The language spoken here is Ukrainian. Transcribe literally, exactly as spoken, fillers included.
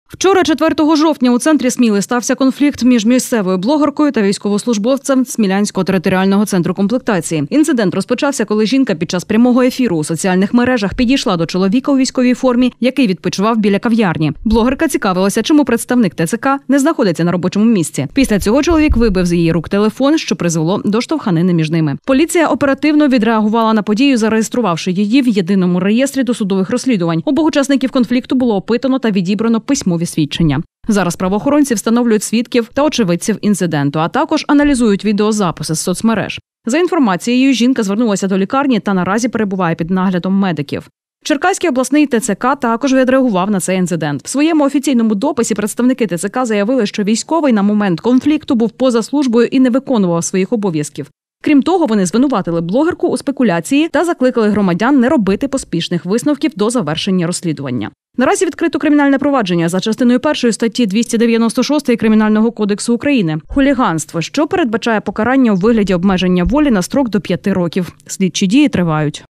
Вчора, четвертого жовтня, у центрі Сміли стався конфлікт між місцевою блогеркою та військовослужбовцем Смілянського територіального центру комплектації. Інцидент розпочався, коли жінка під час прямого ефіру у соціальних мережах підійшла до чоловіка у військовій формі, який відпочивав біля кав'ярні. Блогерка цікавилася, чому представник ТЦК не знаходиться на робочому місці. Після цього чоловік вибив з її рук телефон, що призвело до штовханини між ними. Поліція оперативно відреагувала на подію, зареєструвавши її в єдиному реєстрі досудових розслідувань. Обох учасників конфлікту було опитано та відібрано письмові свідчення. Зараз правоохоронці встановлюють свідків та очевидців інциденту, а також аналізують відеозаписи з соцмереж. За інформацією, жінка звернулася до лікарні та наразі перебуває під наглядом медиків. Черкаський обласний ТЦК також відреагував на цей інцидент. В своєму офіційному дописі представники ТЦК заявили, що військовий на момент конфлікту був поза службою і не виконував своїх обов'язків. Крім того, вони звинуватили блогерку у спекуляції та закликали громадян не робити поспішних висновків до завершення розслідування. Наразі відкрито кримінальне провадження за частиною першої статті двісті дев'яносто шість Кримінального кодексу України «Хуліганство», що передбачає покарання у вигляді обмеження волі на строк до п'яти років. Слідчі дії тривають.